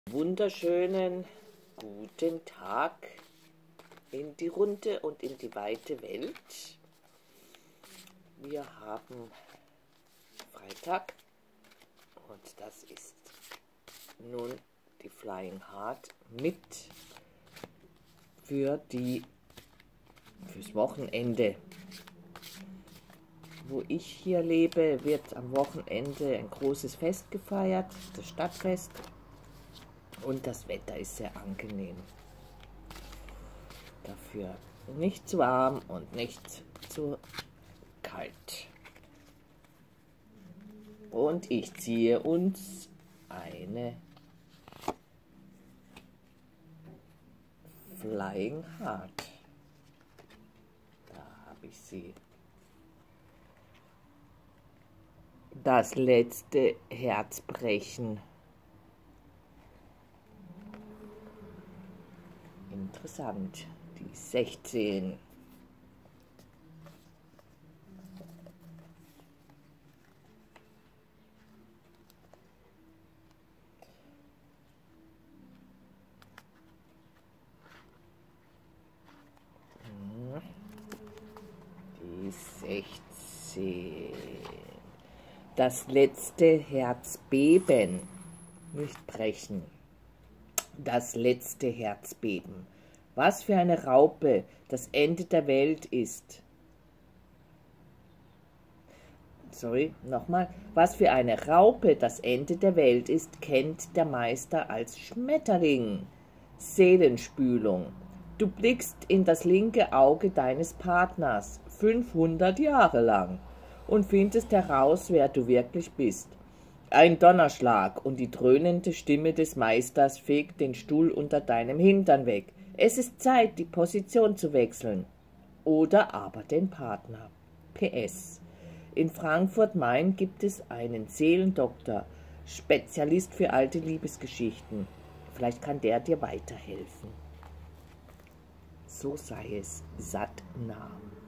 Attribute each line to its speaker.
Speaker 1: Wunderschönen guten Tag in die Runde und in die weite Welt. Wir haben Freitag und das ist nun die Flying Heart mit fürs Wochenende. Wo ich hier lebe, wird am Wochenende ein großes Fest gefeiert, das Stadtfest. Und das Wetter ist sehr angenehm. Dafür nicht zu warm und nicht zu kalt. Und ich ziehe uns eine Flying Heart. Da habe ich sie. Das letzte Herzbrechen. Interessant, die 16. Die 16. Das letzte Herzbeben, nicht brechen. Das letzte Herzbeben. Was für eine Raupe das Ende der Welt ist. Was für eine Raupe das Ende der Welt ist, kennt der Meister als Schmetterling. Seelenspülung. Du blickst in das linke Auge deines Partners 500 Jahre lang und findest heraus, wer du wirklich bist. Ein Donnerschlag und die dröhnende Stimme des Meisters fegt den Stuhl unter deinem Hintern weg. Es ist Zeit, die Position zu wechseln. Oder aber den Partner. PS. In Frankfurt-Main gibt es einen Seelendoktor, Spezialist für alte Liebesgeschichten. Vielleicht kann der dir weiterhelfen. So sei es. Sat Nam.